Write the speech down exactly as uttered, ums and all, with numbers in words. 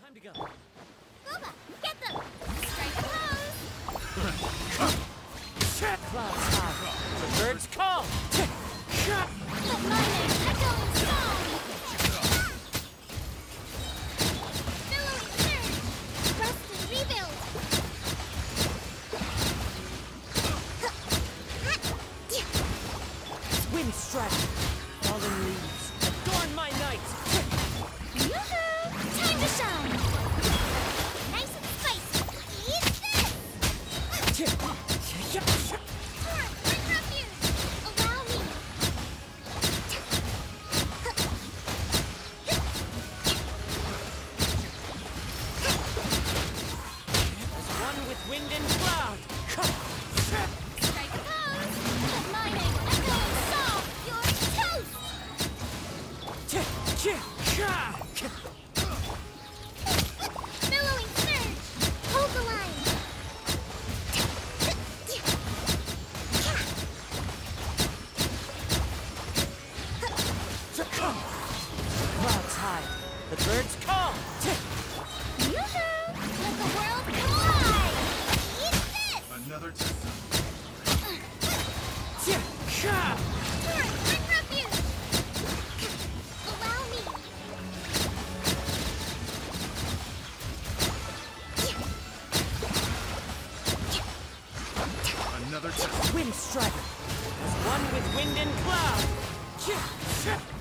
Time to go. Booba, get them! Strike a pose! Clouds high. The birds call. Let my name echo in song! Billowing surge! Rest and rebuild! Wind strike. Fallen leaves. Adorn my night. Yoo-hoo! Time to shine! Nice and spicy! Eat this! Torrent, bring refuge! Allow me! As one with wind and cloud. Strike a pose! Let my name echo in song! You're toast! Billowing surge! Hold the line! Clouds high. The birds call. Yoo-hoo! Let the world collide! Eat this! Another test. Torrent, bring refuge! Allow me! Another test. Wind strider. As one with wind and cloud.